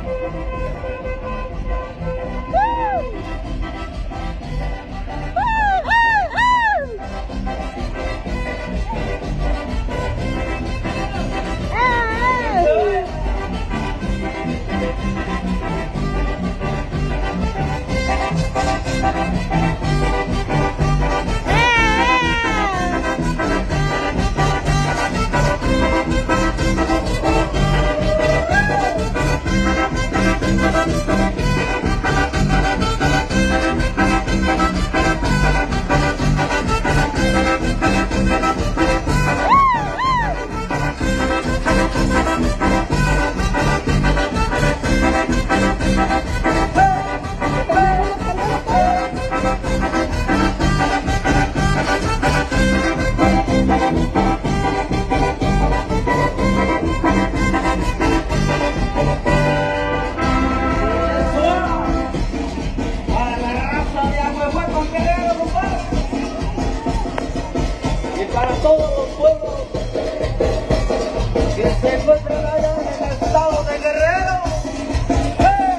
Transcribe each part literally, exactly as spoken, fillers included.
Para todos los pueblos que se encuentran allá en el estado de Guerrero. ¡Eh!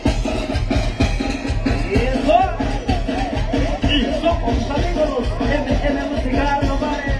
Y eso, y somos amigos los M M Musical, no vale.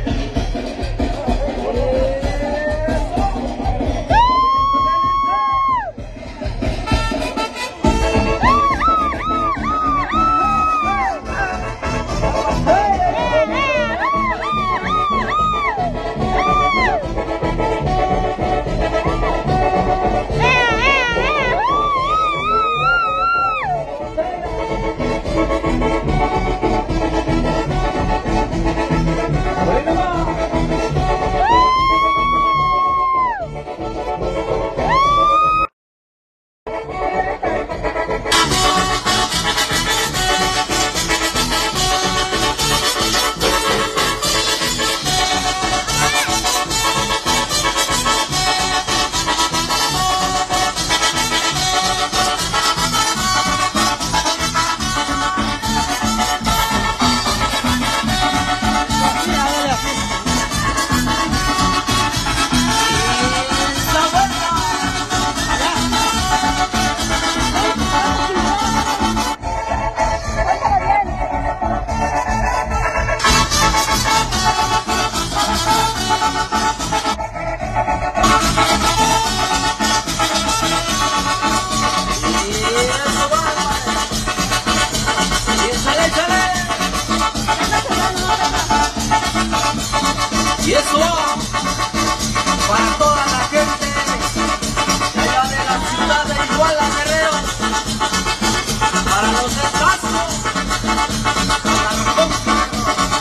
Y eso para toda la gente de allá de la ciudad de Iguala, Guerrero, para los escasos, para los conquistos.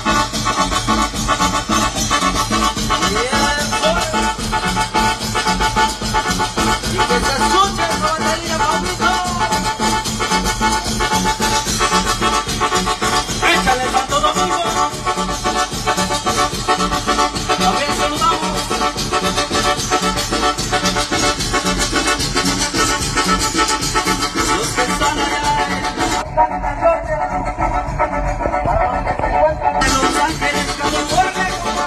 Y eso, y que se escuche la batería, Pablito. Échale Santo Domingo. También saludamos los que están allá en Los Ángeles, California.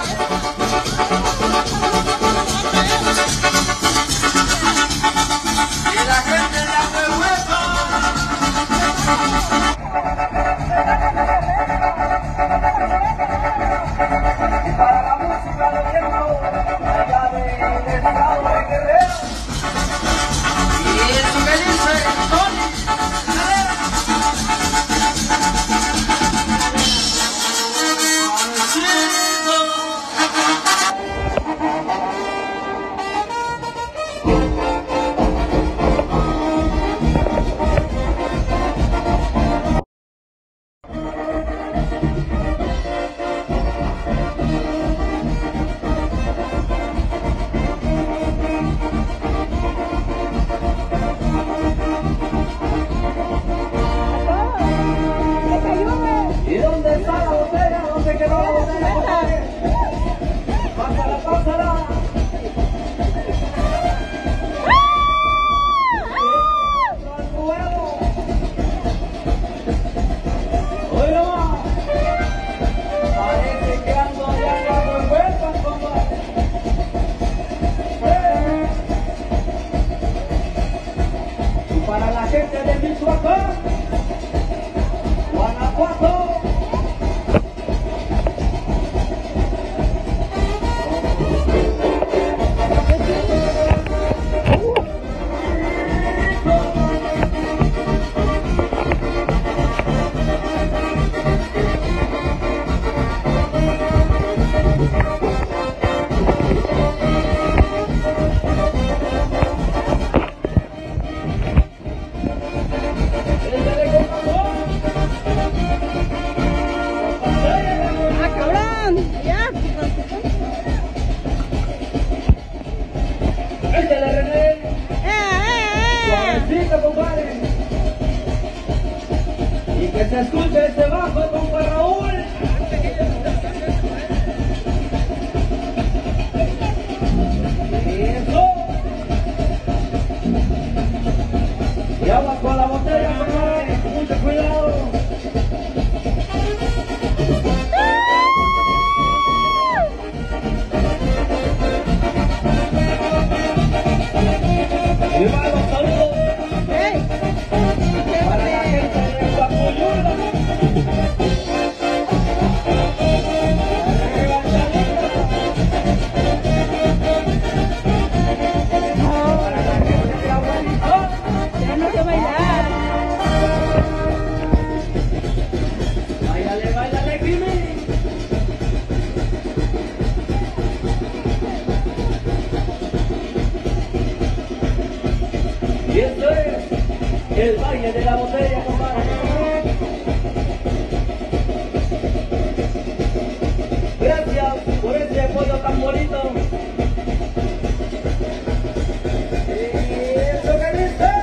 Y la gente de Ahuehueco. Y para la música de viento allá del estado de Guerrero. Y eso que dice Tony Calera. ¿Y dónde está la botella? ¿Dónde quedó la botella? Pásala, pásala. gente de Michoacán, Guanajuato. Y que se escuche ese bajo, compa Raúl. Eso. Y agua con la botella, compadre. Mucho cuidado. Y va los saludos. Para la gente de Guapuyula. Para la gente de Abuelito. Tenemos que bailar. Báilale, báilale, Kimi. Y esto es el baile de la botella, compadre. Gracias por ese apoyo tan bonito. Y eso que dice.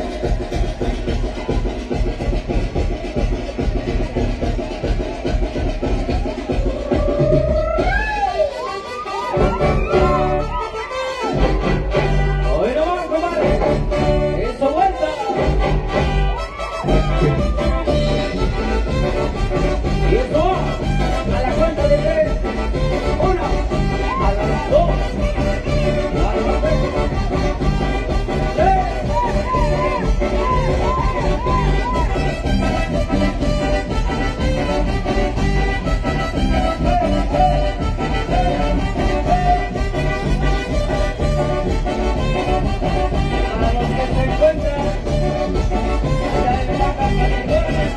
Hoy no va, compadre. Eso vuelta. Y eso va a la cuenta de tres. Una, a las dos, a las tres. Para los que se encuentran allá en Baja California.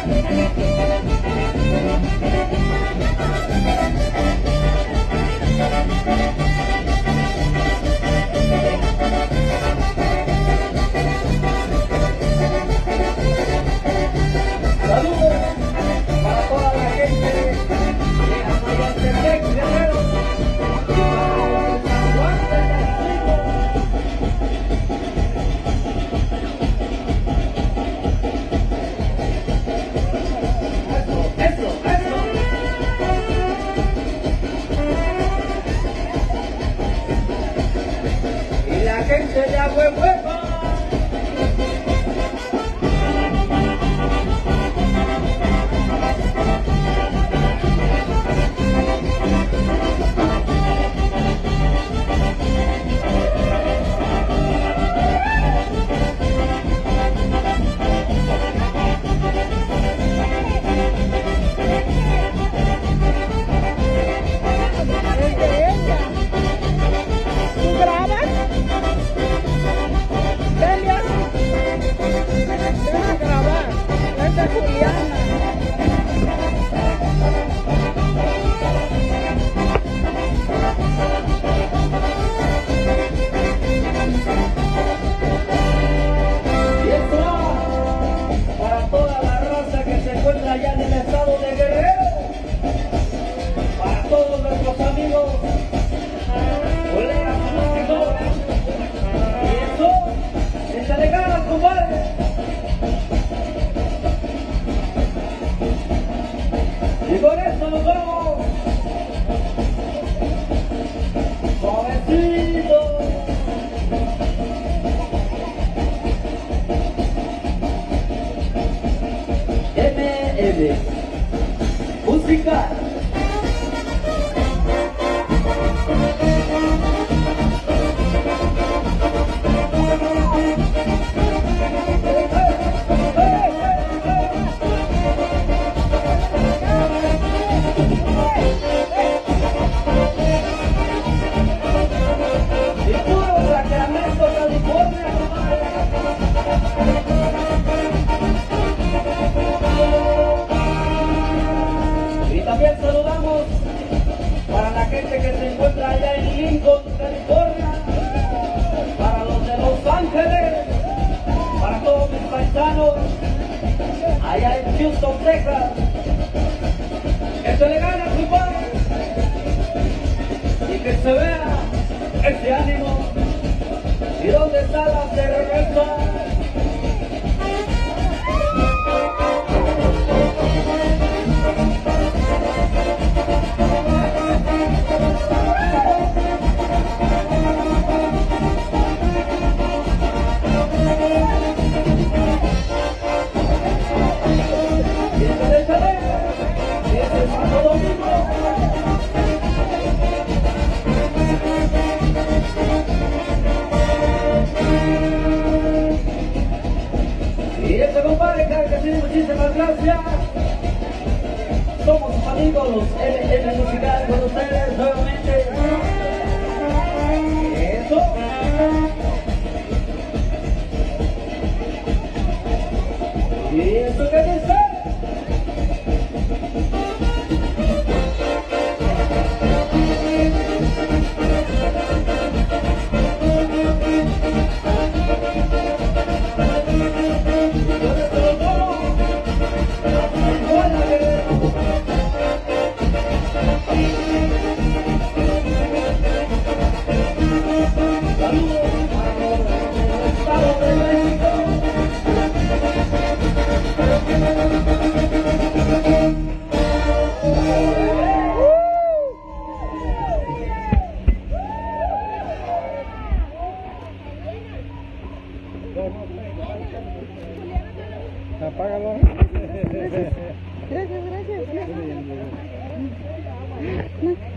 Saludos para toda la gente de Amayantepec, Guerrero, y para San Juan de Tacalico. Eso, eso, eso. Y la gente de Ahuehuepa. Es de ella. ¿Tú grabas? Delia. Deja grabar. Es de Juliana. Y esto va para toda la raza que se encuentra allá en el estado de Guerrero, para todos nuestros amigos, colegas, músicos. Y eso, échale ganas, compadre. Y con esto nos vamos. Suavecito. M M Música. pareja que se le gane a su padre y que se vea ese ánimo. ¿Y dónde está la cerveza? Y este compadre, claro que sí, muchísimas gracias. Somos sus amigos, los L M Musical, con ustedes nuevamente. Eso. Y eso que dice. Apágalo. Gracias, gracias, gracias.